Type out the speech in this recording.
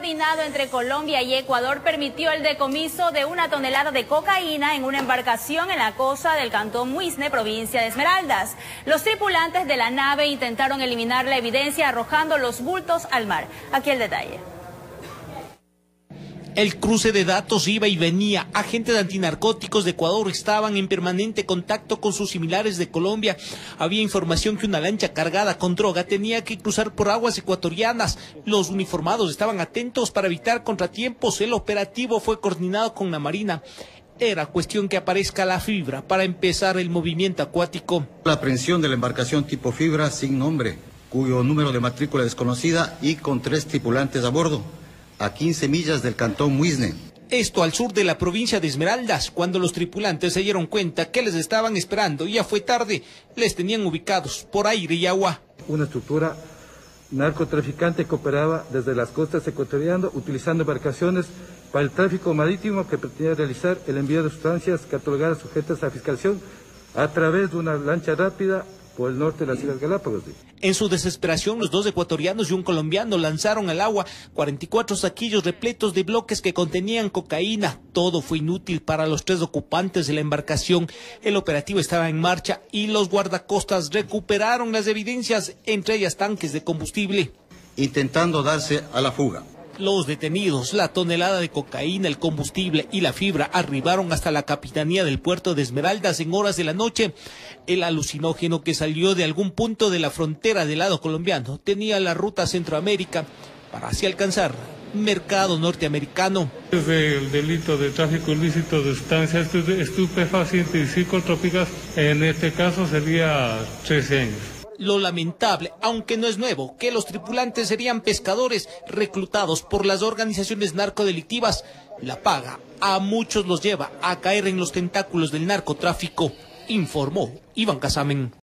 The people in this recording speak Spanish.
coordinado entre Colombia y Ecuador permitió el decomiso de 1 tonelada de cocaína en una embarcación en la costa del cantón Muisne, provincia de Esmeraldas. Los tripulantes de la nave intentaron eliminar la evidencia arrojando los bultos al mar. Aquí el detalle. El cruce de datos iba y venía. Agentes de antinarcóticos de Ecuador estaban en permanente contacto con sus similares de Colombia. Había información que una lancha cargada con droga tenía que cruzar por aguas ecuatorianas. Los uniformados estaban atentos para evitar contratiempos. El operativo fue coordinado con la Marina. Era cuestión que aparezca la fibra para empezar el movimiento acuático. La aprehensión de la embarcación tipo fibra sin nombre, cuyo número de matrícula desconocida y con 3 tripulantes a bordo, a 15 millas del cantón Muisne. Esto al sur de la provincia de Esmeraldas. Cuando los tripulantes se dieron cuenta que les estaban esperando, ya fue tarde, les tenían ubicados por aire y agua. Una estructura narcotraficante que operaba desde las costas ecuatorianas utilizando embarcaciones para el tráfico marítimo que pretendía realizar el envío de sustancias catalogadas sujetas a fiscalización a través de una lancha rápida por el norte de las Islas Galápagos. En su desesperación, los 2 ecuatorianos y un colombiano lanzaron al agua 44 saquillos repletos de bloques que contenían cocaína. Todo fue inútil para los 3 ocupantes de la embarcación. El operativo estaba en marcha y los guardacostas recuperaron las evidencias, entre ellas tanques de combustible. Intentando darse a la fuga. Los detenidos, la tonelada de cocaína, el combustible y la fibra arribaron hasta la capitanía del puerto de Esmeraldas en horas de la noche. El alucinógeno que salió de algún punto de la frontera del lado colombiano tenía la ruta a Centroamérica para así alcanzar mercado norteamericano. Desde el delito de tráfico ilícito de sustancias estupefacientes y psicotrópicas, en este caso sería 13 años. Lo lamentable, aunque no es nuevo, que los tripulantes serían pescadores reclutados por las organizaciones narcodelictivas. La paga a muchos los lleva a caer en los tentáculos del narcotráfico, informó Iván Casamen.